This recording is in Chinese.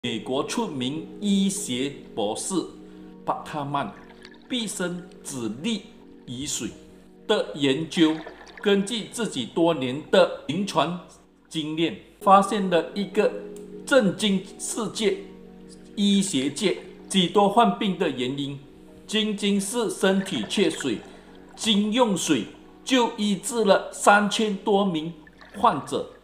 美国出名医学博士巴特曼毕生致力于水的研究，根据自己多年的临床经验，发现了一个震惊世界医学界许多患病的原因，仅仅是身体缺水，仅用水就医治了3000多名患者。